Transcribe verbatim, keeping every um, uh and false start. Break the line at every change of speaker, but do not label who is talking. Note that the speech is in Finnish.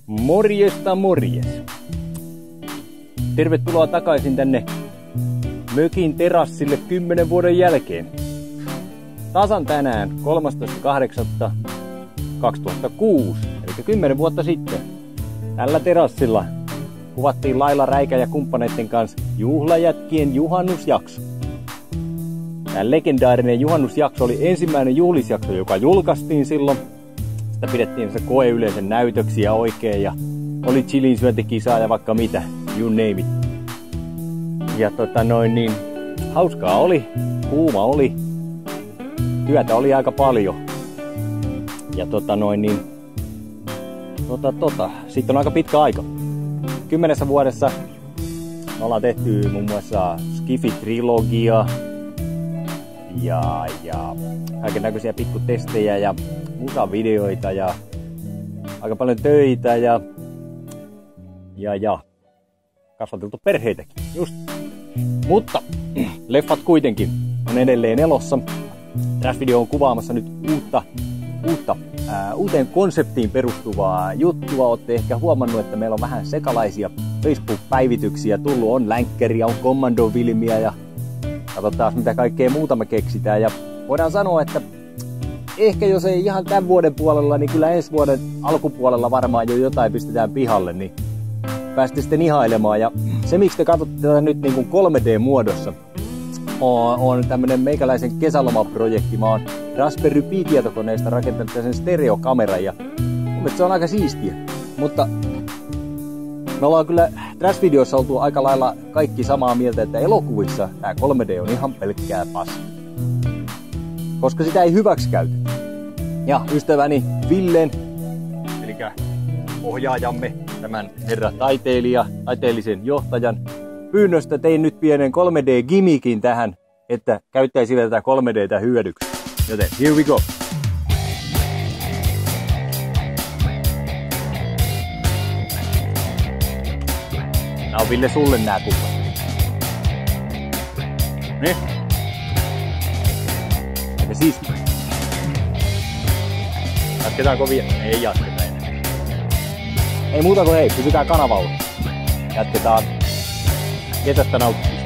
Morjesta morjes! Tervetuloa takaisin tänne mökin terassille kymmenen vuoden jälkeen. Tasan tänään kolmastoista kahdeksatta kaksituhattakuusi, eli kymmenen vuotta sitten. Tällä terassilla kuvattiin Laila Räikä ja kumppaneiden kanssa juhlajätkien juhannusjakso. Tämä legendaarinen juhannusjakso oli ensimmäinen juhlisjakso, joka julkaistiin silloin. Sitä pidettiin se koeyleisön näytöksiä oikein ja oli chilin syöntikisaa ja vaikka mitä, you name it. Ja tota noin niin, hauskaa oli, kuuma oli, työtä oli aika paljon. Ja tota noin niin, tota tota, sitten on aika pitkä aika. Kymmenessä vuodessa me ollaan tehty muun muassa Skifi-trilogia ja, ja kaikennäköisiä pikkutestejä ja musavideoita ja aika paljon töitä ja, ja, ja kasvateltu perheitäkin, just. Mutta leffat kuitenkin on edelleen elossa. Trash Video on kuvaamassa nyt uutta, uutta ää, uuteen konseptiin perustuvaa juttua. Olette ehkä huomannut, että meillä on vähän sekalaisia Facebook-päivityksiä tullut. On länkkäriä, on Commando-filmiä ja katsotaan mitä kaikkea muuta me keksitään. Ja voidaan sanoa, että ehkä jos ei ihan tämän vuoden puolella, niin kyllä ensi vuoden alkupuolella varmaan jo jotain pistetään pihalle, niin pääsette sitten ihailemaan. Ja se, miksi te katsotte tätä nyt niin kuin kolme D-muodossa, on, on tämmönen meikäläisen kesälomaprojekti. Mä oon Raspberry Pi-tietokoneesta rakentanut sen stereokameran ja mun mielestä se on aika siistiä. Mutta me ollaan kyllä Trash Videossa oltu aika lailla kaikki samaa mieltä, että elokuvissa tää kolme D on ihan pelkkää paskaa, koska sitä ei hyväksi käytetä. Ja ystäväni Villen, eli ohjaajamme, tämän herra taiteilija, taiteellisen johtajan pyynnöstä tein nyt pienen kolme D-gimikin tähän, että käyttäisi tätä kolme D:tä hyödyksi. Joten here we go! Nää on Ville sulle nää kuvat. Niin? Aika siistiä. Jatketaanko vielä? Ei jatketa enää. Ei muuta kuin hei, pysykää kanavalla. Jatketaan. Kesästä nauttia.